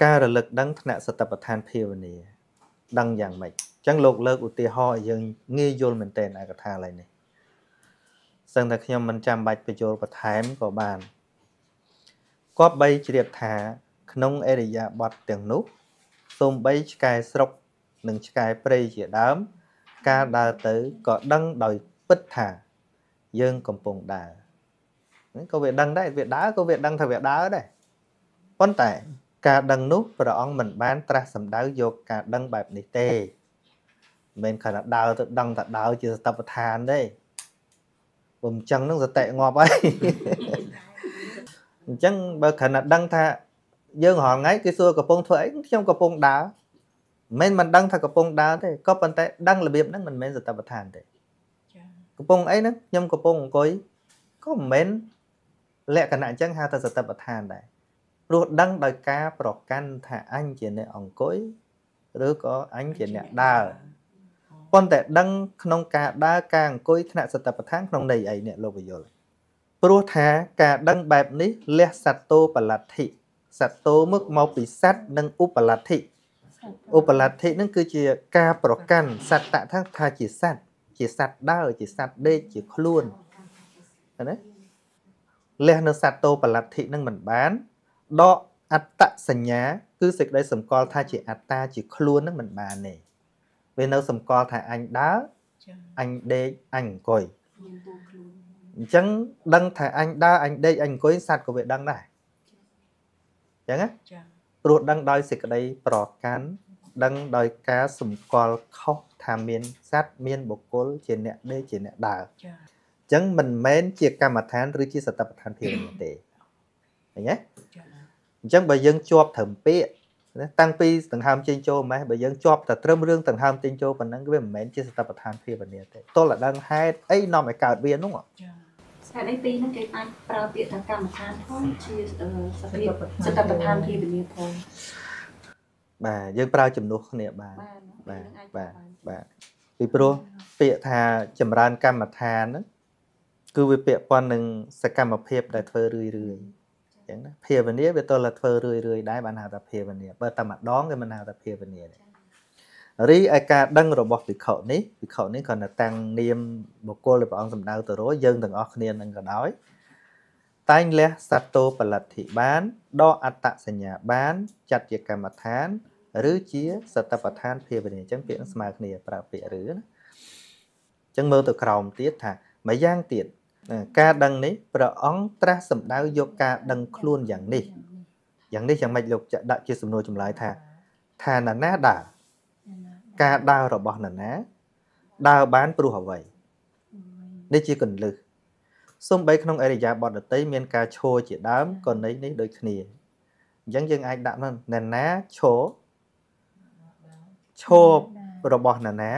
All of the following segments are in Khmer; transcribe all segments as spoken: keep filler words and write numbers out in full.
ការរលឹកដឹងថ្នាក់សតបដ្ឋានភាវនាដឹងយ៉ាងម៉េចចឹងលោកលើកឧទាហរណ៍ឲ្យយើងងាយយល់មែនតើឯកថាឡើយនេះសឹងតែខ្ញុំមិនចាំបាច់បញ្ចូលបន្ថែមក៏បានគប្បីជ្រាបថាក្នុងអរិយាបថទាំងនោះសូម្បីឆ្កែស្រុកនិងឆ្កែព្រៃជាដើមការដើរទៅក៏ដឹងដោយពិតថាយើងកំពុងដើរហ្នឹងក៏វាដឹងដែរវាដើរក៏វាដឹងថាវាដើរដែរប៉ុន្តែការដឹងនោះព្រះអង្គមិនបានត្រាស់សម្ដៅយកការដឹងបែបនេះទេមិនមែនគ្រាន់តែដើរទៅដឹងថាដើរជាសតបដ្ឋានទេបើមិនចឹងនឹងសតិងាប់ហើយអញ្ចឹងបើគ្រាន់តែដឹងថាយើងរាល់ថ្ងៃគេសួរកំពុងធ្វើអីខ្ញុំកំពុងដើរមិនមែនមិនដឹងថាកំពុងដើរទេក៏ប៉ុន្តែដឹងរបៀបហ្នឹងមិនមែនសតបដ្ឋានទេកំពុងអីហ្នឹងខ្ញុំកំពុងអង្គុយក៏មិនមែនលក្ខណៈអញ្ចឹងហៅថាសតបដ្ឋានដែរព្រោះដឹងដោយការប្រកាន់ថាអញជាអ្នកអង្គុយឬក៏អញជាអ្នកដើរប៉ុន្តែដឹងក្នុងការដើរការអង្គុយថ្នាក់សតបដ្ឋានក្នុងន័យអីអ្នកលោកវិយល់ព្រោះថាការដឹងបែបនេះលះសត្វតោបលទ្ធិសត្វតោមកមកពីសត្វនិងឧបលទ្ធិឧបលទ្ធិនឹងគឺជាការប្រកាន់សត្វតថាថាជាសត្វជាសត្វដើរជាសត្វដេកជាខ្លួនណាលះនៅសត្វតោបលទ្ធិនឹងមិនបានដកអត្តសញ្ញាគឺសេចក្តីសម្គាល់ថាជាអត្តាជាខ្លួននឹងមិនបានទេវានៅសម្គាល់ថាអញដើរអញដេកអញអង្គុយអញ្ចឹងដឹងថាអញដើរអញដេកអញអង្គុយសត្វក៏វាដឹងដែរអញ្ចឹងណាព្រោះដឹងដោយសេចក្តីប្រកាន់ដឹងដោយការសម្គាល់ខុសថាមានសត្វមានបុគ្គលជាអ្នកដេកជាអ្នកដើរអញ្ចឹងមិនមែនជាកម្មដ្ឋានឬជាសតបដ្ឋានភាវនាទេឃើញទេអញ្ចឹងបើយើងជាប់ត្រឹមពាក្យតាំងពីដង្ហើមចេញចូលម៉េះបើយើងជាប់តែត្រឹមរឿងដង្ហើមចេញចូលប៉ុណ្ណឹងវាមិនមែនជាសតបដ្ឋានភាវនាទេទល់តែដឹងហេតុអីនាំឲ្យកើតវានោះហេតុអីពីរហ្នឹងគេអាចប្រើពាក្យថាកម្មដ្ឋានផងជាសភាពសតបដ្ឋានភាវនាផងបាទយើងប្រើជំនួសគ្នាបានបាទបាទបាទពីព្រោះពាក្យថាចម្រើនកម្មដ្ឋានហ្នឹងគឺវាពាក់ព័ន្ធនឹងសកម្មភាពដែលធ្វើរឿយរឿយអញ្ចឹងណាភាវនាវាទល់តែធ្វើរឿយរឿយដែរបានហៅថាភាវនាបើតែម្ដងគេមិនហៅថាភាវនាទេរីឯការដឹងរបស់ភិក្ខុនេះភិក្ខុនេះគ្រាន់តែតាំងនាមបុគ្គលដែលព្រះអង្គសម្ដៅទៅរកយើងទាំងអស់គ្នានឹងក៏ដោយតែងលះសត្វតោបលទ្ធិបានដកអត្តសញ្ញាបានចាត់ជាកម្មដ្ឋានឬជាសតបដ្ឋានភាវនាអញ្ចឹងពាក្យស្មើគ្នាប្រើពាក្យឬណាអញ្ចឹងមើលទៅក្រោមទៀតថាមួយយ៉ាងទៀតការដឹងនេះព្រះអង្គត្រាស់សម្ដៅយកការដឹងខ្លួនយ៉ាងនេះយ៉ាងនេះយ៉ាងម៉េចលោកចាក់ដាក់ជាសំណួរចម្លើយថាថាណាណាដើរការដើររបស់ណាណាដើរបានព្រោះអ្វីនេះជាកន្លឹះសូម្បីក្នុងអរិយាបថដតីមានការឈរជាដើមក៏ន័យនេះដូចគ្នាអញ្ចឹងយើងអាចដាក់ណាណាឈរឈររបស់ណាណា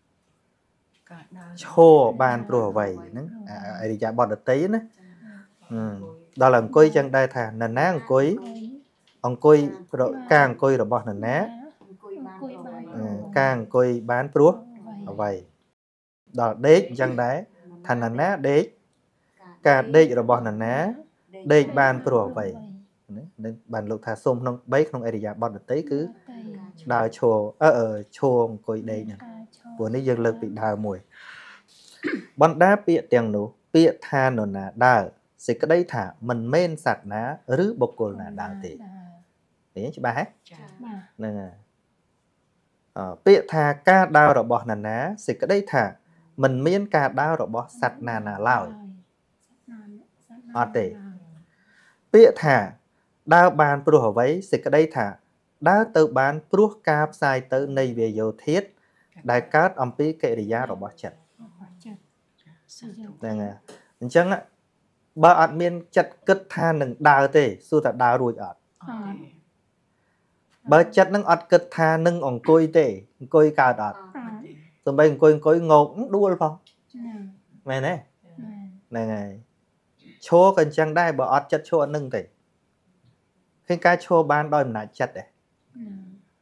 ឈរបានព្រោះអ្វីហ្នឹងអរិយាបថដតីណាដល់អង្គុយចឹងដែរថាណាណាអង្គុយអង្គុយការអង្គុយរបស់ណាណាការអង្គុយបានព្រោះអ្វីដល់ដេកចឹងដែរថាណាណាដេកការដេករបស់ណាណាដេកបានព្រោះអ្វីនឹងបានលោកថាសូមក្នុងបីក្នុងអរិយាបថដតីគឺដើរឈរអឺឈរអង្គុយដេកហ្នឹងព្រោះនេះយើងលើកពីដើមមួយបណ្ដាពាក្យទាំងនោះពាក្យថានរណាដើរសេចក្តីថាមិនមែនសត្វណាឬបុគ្គលណាដើរទេនេះច្បាស់ហ៎ហ្នឹងហើយពាក្យថាការដើររបស់ណាណាសេចក្តីថាមិនមានការដើររបស់សត្វណាណាឡើយអត់ទេពាក្យថាដើរបានព្រោះអ្វីសេចក្តីថាដើរទៅបានព្រោះការផ្សាយទៅនៃវាយោធាតុដែលកើតអំពីកិរិយារបស់ចិត្តហ្នឹងហើយអញ្ចឹងបើអត់មានចិត្តគិតថានឹងដើរទេសួរថាដើររួចអត់បើចិត្តនឹងអត់គិតថានឹងអង្គុយទេអង្គុយកើតអត់សូម្បីអង្គុយអង្គុយងោកដួលផងមែនទេហ្នឹងហើយឈរក៏អញ្ចឹងដែរបើអត់ចិត្តឈរនឹងទេឃើញការឈរបានដោយអំណាចចិត្តទេ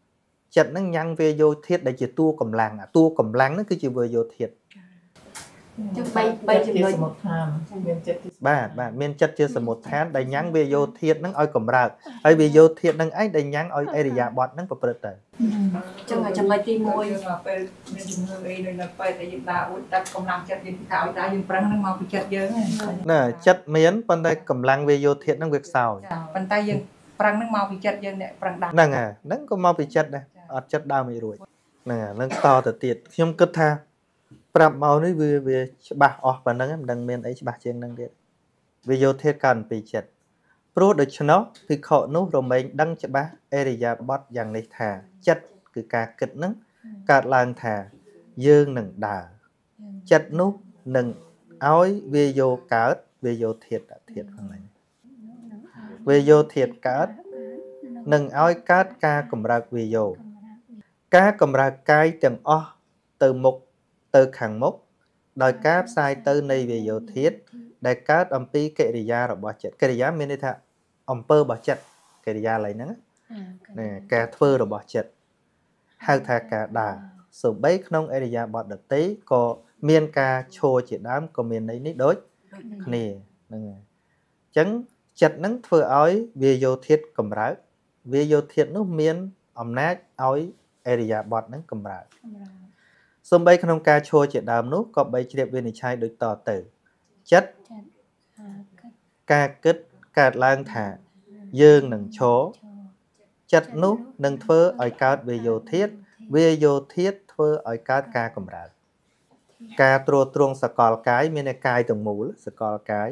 ចិត្តនឹងញ៉ាំងវាយោធាតុដែលជាតួកម្លាំងតួកម្លាំងហ្នឹងគឺជាវាយោធាតុ Chứ bay bay chừng rồi rồi một tham miền chất បាទបាទមានចិត្តជាសមុទ្រឋានដែលញ៉ាំងវាយោធាតុហ្នឹងឲ្យកម្រើកហើយវាយោធាតុហ្នឹងឯងដែលញ៉ាំងឲ្យអេរិយាបថហ្នឹងប្រព្រឹត្តទៅចឹងឲ្យចំណុចទីមួយពេលមានជំងឺអីនៅនៅពេលដែលយើងដើរអួតតាត់កម្លាំងចិត្តយើងថាឲ្យដើរយើងប្រឹងហ្នឹងមកពីចិត្តយើងណាចិត្តមានប៉ុន្តែកម្លាំងវាយោធាតុហ្នឹងវាខ្សោយប៉ុន្តែយើងប្រឹងហ្នឹងមកពីចិត្តយើងអ្នកប្រឹងដើរហ្នឹងហើយហ្នឹងក៏មកពីចិត្តដែរអត់ចិត្តដើរមិនរួចហ្នឹងហើយនឹងតទៅទៀតខ្ញុំគិតថាប្រាប់មកនេះវាវាច្បាស់អស់ប៉ុណ្ណឹងមិនដឹងមានអីច្បាស់ជាងហ្នឹងទៀតវាយោធាតុកើតពីចិត្តព្រោះដូច្នោះភិក្ខុនោះរមែងដឹងច្បាស់អេរិយាបថយ៉ាងនេះថាចិត្តគឺការគិតហ្នឹងកើតឡើងថាយើងនឹងដើរចិត្តនោះនឹងឲ្យវាយោកើតវាយោធាតុធាតុហ្នឹងវាយោធាតុកើតនឹងឲ្យកើតការកម្រើកវាយោការកម្រើកកាយទាំងអស់ទៅមុខទៅខាងមុខដោយការផ្សាយទៅនៃវាយោធាតុដែលកើតអំពីកិរិយារបស់ចិត្តកិរិយាមានន័យថាអំពើរបស់ចិត្តកិរិយាឡើយហ្នឹងណាការធ្វើរបស់ចិត្តហៅថាការដើរសូម្បីក្នុងអរិយាបថដទៃក៏មានការឈរជាដើមក៏មានន័យនេះដូចគ្នាហ្នឹងហើយអញ្ចឹងចិត្តហ្នឹងធ្វើឲ្យវាយោធាតុកម្រើកវាយោធាតុនោះមានអំណាចឲ្យអរិយាបថហ្នឹងកម្រើកសូម្បីក្នុងការឈរជាដើមនោះក៏បីជ្រាបវិនិច្ឆ័យដូចតទៅចិត្តការគិតកើតឡើងថាយើងនឹងឈរចិត្តនោះនឹងធ្វើឲ្យកើតវាយោធាតុវាយោធាតុធ្វើឲ្យកើតការកម្រើកការត្រួតត្រងសកលកាយមានតែកាយទាំងមូលសកលកាយ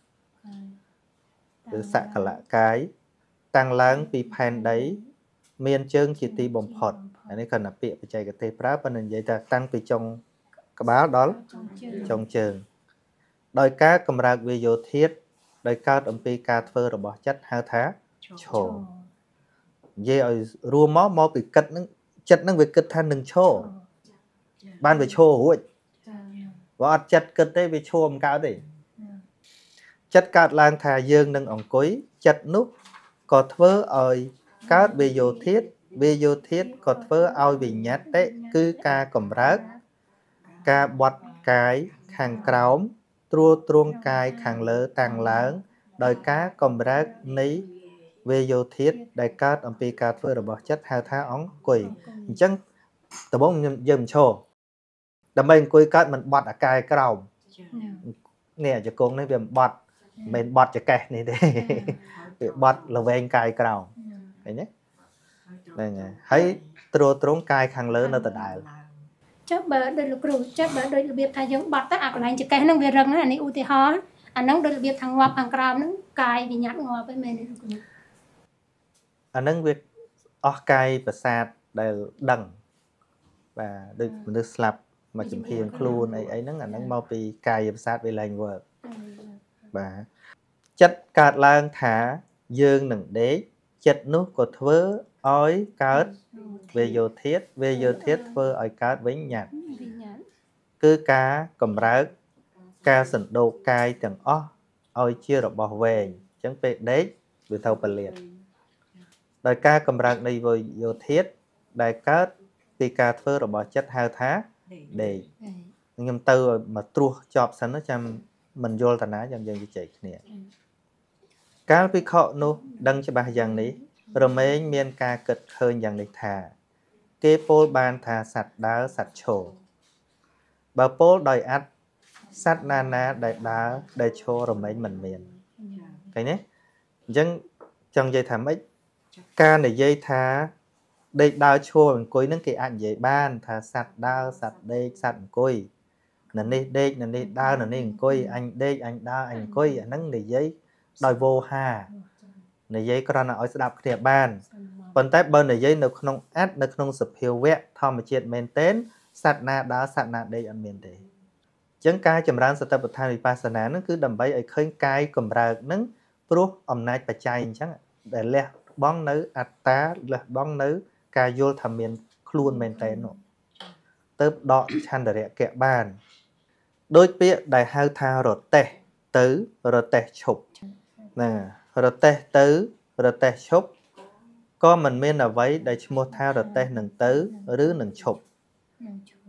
ឬសកលកាយតាំងឡើងពីផែនដីមានជើងជាទីបំផុតអានេះគាត់ណាពាក្យបច្ចេកទេសប្រើប៉ុន្តែនិយាយថាតាំងពីចុងក្បាលដល់ចុងជើងដោយការកម្រើកវាយោធាតុដោយកើតអំពីការធ្វើរបស់ចិត្តហៅថាឈរនិយាយឲ្យរួមមកមកពីគិតនឹងចិត្តនឹងវាគិតថានឹងឈរបានវាឈររួចបើអត់ចិត្តគិតទេវាឈរមិនកើតទេចិត្តកើតឡើងថាយើងនឹងអង្គុយចិត្តនោះក៏ធ្វើឲ្យកើតវាយោធាតុវាយោធាតុក៏ធ្វើឲ្យវិញ្ញាតិគឺការកម្រើកការបត់កាយខាងក្រោមត្រួតត្រងកាយខាងលើតាំងឡើងដោយការកម្រើកនៃវាយោធាតុដែលកើតអំពីការធ្វើរបស់ចិត្តហៅថាអង្គុយអញ្ចឹងដំបូងយើងមិនឈរដើម្បីអង្គុយកើតមិនបត់អាកាយក្រោមនេះជង្គង់នេះវាមិនបត់មិនបត់ចកេះនេះទេវាបត់ល្វែងកាយក្រោមឃើញទេហ្នឹងហើយត្រួតត្រងកាយខាងលើនៅដដែលចុះបើដូចលោកគ្រូចុះបើដូចរបៀបថាយើងបត់ទៅអាកន្លែងចកេះហ្នឹងវារឹងណាអានេះឧទាហរណ៍អាហ្នឹងដូចរបៀបថាងាប់ខាងក្រោមហ្នឹងកាយវិញ្ញាណងាប់ឯមែនទេលោកគ្រូអាហ្នឹងវាអស់កាយប្រសាទដែលដឹងបាទដូចមនុស្សស្លាប់មកចំហៀងខ្លួនអីអីហ្នឹងអាហ្នឹងមកពីកាយប្រសាទវាឡើងវើបាទចិត្តកើតឡើងថាយើងនឹងដេកចិត្តនោះក៏ធ្វើឲ្យកើតវាយោធាតុវាយោធាតុធ្វើឲ្យកើតវិញ្ញាណគឺការកម្រើកការសណ្ដូកកាយទាំងអស់ឲ្យជារបស់វែងអញ្ចឹងពេលដេកវាទៅពលាតដោយការកម្រើកនៃវាយោធាតុដែលកើតពីការធ្វើរបស់ចិត្តហៅថាដេកខ្ញុំទៅមកត្រួសចប់សិនចាំមិនយល់តាណាចាំយើងជជែកគ្នាកាលភិក្ខុនោះដឹងច្បាស់យ៉ាងនេះរមែងមានការគិតឃើញយ៉ាងនេះថាគេពោលបានថាសត្វដើរសត្វឈរបើពោលដោយអត្តសត្វណាណាដែលដើរដែលឈររមែងមិនមានឃើញទេអញ្ចឹងចង់និយាយថាម៉េចការនិយាយថាដេកដើរឈរអង្គុយហ្នឹងគេអាចនិយាយបានថាសត្វដើរសត្វដេកសត្វអង្គុយនៅនេះដេកនៅនេះដើរនៅនេះអង្គុយអញដេកអញដើរអញអង្គុយអាហ្នឹងនិយាយដោយវោហានិយាយគ្រាន់តែឲ្យស្ដាប់គ្នាបានប៉ុន្តែបើនិយាយនៅក្នុងអត្តនៅក្នុងសភាវៈធម្មជាតិមែនទែនសត្វណាដើរសត្វណាដេកអត់មានទេអញ្ចឹងការចម្រើនសតិប្បដ្ឋានវិបស្សនាហ្នឹងគឺដើម្បីឲ្យឃើញកាយកម្រើកហ្នឹងព្រោះអំណាចបច្ច័យអញ្ចឹងដែលលះបង់នៅអត្តាលះបង់នៅការយល់ថាមានខ្លួនមែនទែននោះទៅដកឆន្ទរៈកៈបានដោយពាក្យដែលហៅថារទេះទៅរទេះឈប់ណារទេះទៅរទេះឈប់ក៏មិនមានអ្វីដែលឈ្មោះថារទេះនឹងទៅឬនឹងឈប់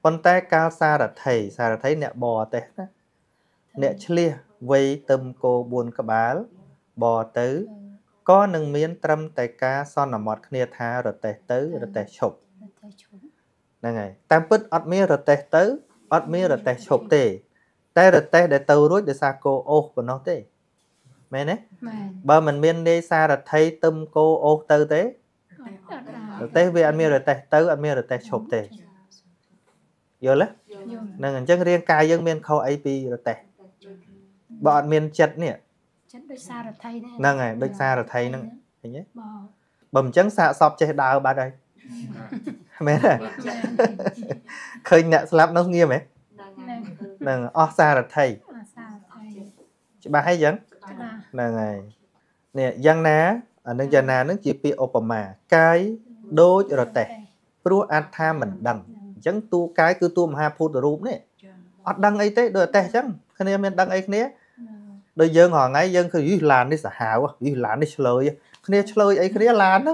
ប៉ុន្តែកាលសារថីសារថីអ្នកបរទេណាអ្នកឆ្លៀសវ័យទឹមគោបួនក្បាលបរទៅក៏នឹងមានត្រឹមតែការសន្មត់គ្នាថារទេះទៅរទេះឈប់ហ្នឹងហើយតាមពិតអត់មានរទេះទៅអត់មានរទេះឈប់ទេតែរទេះដែលទៅរួចដោយសារគោអូសប៉ុណ្ណោះទេមែនទេបើមិនមាននាយសារថីទឹមគោអូសទៅទេរទេះវាអត់មានរទេះទៅអត់មានរទេះឈប់ទេយល់ទេហ្នឹងអញ្ចឹងរាងកាយយើងមានខុសអីពីរទេះបើអត់មានចិត្តនេះចិត្តដូចសារថីហ្នឹងហើយដូចសារថីហ្នឹងឃើញទេបើមិនអញ្ចឹងសាកសពចេះដើរបាត់ហើយមែនទេឃើញអ្នកស្លាប់នោះស្ងៀមហ៎ហ្នឹងអស់សារថីច្បាស់ហើយអញ្ចឹងហ្នឹងហើយនេះយ៉ាងណាអានឹងយ៉ាងណានឹងជាពាក្យឧបមាកាយដូចរទេះព្រោះអត្ថាមិនដឹងអញ្ចឹងតួកាយគឺតួមហាភូតរូបនេះអត់ដឹងអីទេដូចរទេះអញ្ចឹងគ្នាមានដឹងអីគ្នាដូចយើងរាល់ថ្ងៃយើងឃើញយីឡាននេះសាហាវយីឡាននេះឆ្លើយគ្នាឆ្លើយអីគ្នាឡានហ្នឹង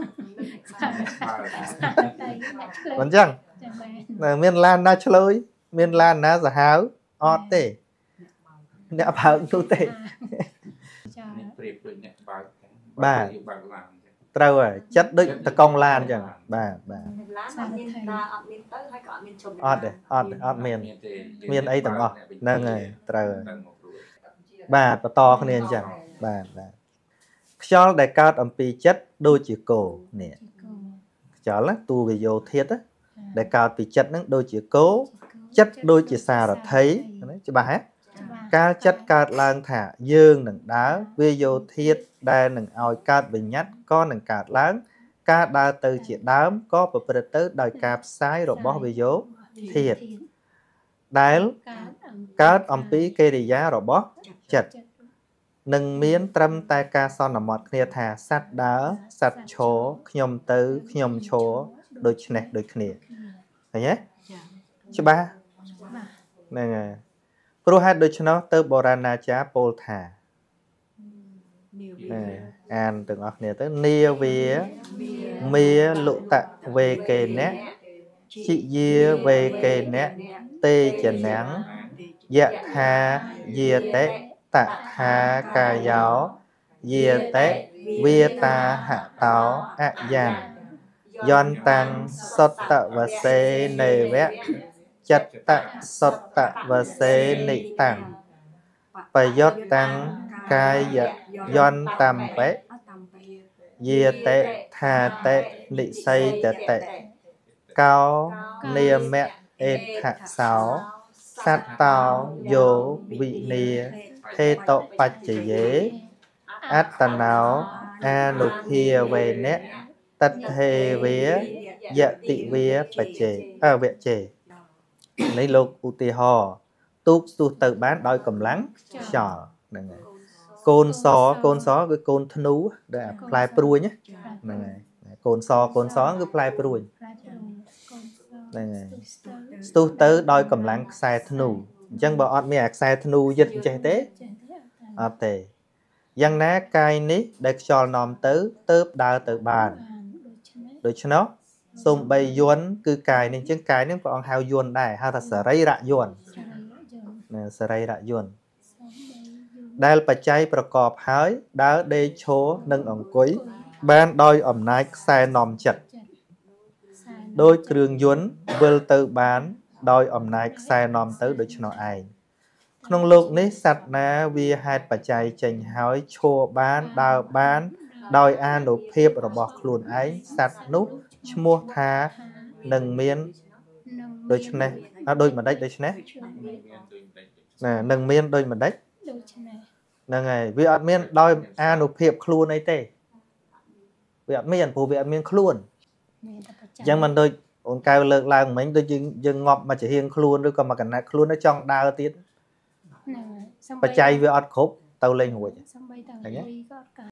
មិនអញ្ចឹងមានឡានណាឆ្លើយមានឡានណាសាហាវអត់ទេអ្នកបើកនោះទេប្រៀបដូចអ្នកបើកបាទបើកឡានត្រូវហើយចិត្តដូចតកង់ឡានអញ្ចឹងបាទបាទឡានអត់មានដើរអត់មានទៅហើយក៏អត់មានជុំអត់ទេអត់អត់មានមានអីទាំងអស់ហ្នឹងហើយត្រូវបាទបន្តគ្នាអញ្ចឹងបាទបាទខ្យល់ដែលកើតអំពីចិត្តដូចជាគោនេះខ្យល់ណាទូវាយោធាតុដែលកើតពីចិត្តហ្នឹងដូចជាគោចិត្តដូចជាសារថីច្បាស់ហ៎កាលចិត្តកើតឡើងថាយើងនឹងដើរវាយោធាតុដែលនឹងឲ្យកើតវិញ្ញាតក៏នឹងកើតឡើងការដើរទៅជាដើមក៏ប្រព្រឹត្តទៅដោយការផ្សាយរបស់វាយោធាតុដែលកើតអំពីកិរិយារបស់ចិត្តនឹងមានត្រឹមតែការសន្មត់គ្នាថាសត្វដើរសត្វឈរខ្ញុំទៅខ្ញុំឈរដូចនេះដូចគ្នាឃើញទេច្បាស់ហ្នឹងហើយព្រោះហេតុដូច្នោះទៅបុរាណាចារ្យពោលថាអានទាំងអស់គ្នាទៅនាវាមាលុតវេកេណៈជិយាវេកេណៈតេចនាំងយថាយាតិតថាកាយោយាតិវាតាហតោអយ៉ាងយន្តាំងសតវសេនេវៈចិត្តសតវសេនិតាំងបយុត្តតាំងកាយយន្តំបេយាតិថាតិនិស័យតតិកោនាមៈអេថសោសត្តោយោវិនីហេតុបច្ចយេអត្តណោអនុភាវេនៈតថេវាយតិវាបច្ចេអវៈចេនេះលោកឧទាហរណ៍ទូកស្ទុះទៅបានដោយកម្លាំងខ្យល់ហ្នឹងហើយកូនសកូនសគឺកូនធ្នូដែលផ្លែព្រួញហ្នឹងហើយកូនសកូនសគឺផ្លែព្រួញហ្នឹងហើយស្ទុះទៅដោយកម្លាំងខ្សែធ្នូអញ្ចឹងបើអត់មានអាខ្សែធ្នូយឹតចេះទេអត់ទេយ៉ាងណាកាយនេះដែលខ្យល់នាំទៅទៅដើរទៅបានដូច្នោះសូមបីយន្តគឺកាយនេះអញ្ចឹងកាយនេះព្រះអង្គហៅយន្តដែរហៅថាសរីរយន្តណាសរីរយន្តដែលបច្ច័យប្រកបហើយដើរដេកឈរនិងអង្គុយបានដោយអំណាចខ្សែនាំចិត្តដោយគ្រឿងយន្តវិលទៅបានដោយអំណាចខ្សែនាំទៅដូច្នោះឯងក្នុងโลกនេះសត្វណាវាហេតុបច្ច័យចេញហើយឈរបានដើរបានដោយអានុភាពរបស់ខ្លួនឯងសត្វនោះឈ្មោះថានឹងមានដូច្នេះអត់ដូចម្ដេចដូច្នេះណានឹងមានដូចម្ដេចហ្នឹងហើយវាអត់មានដោយអានុភាពខ្លួនអីទេវាអត់មានព្រោះវាអត់មានខ្លួនអញ្ចឹងមិនដូចអូនកៅលើកឡើងមិញដូចយើងយើងងាប់មកជាហៀងខ្លួនឬក៏មកកណាត់ខ្លួនទៅចង់ដើរទៀតបច្ច័យវាអត់គ្រប់ទៅលេងរួចសំបីតាំងពីក៏អត់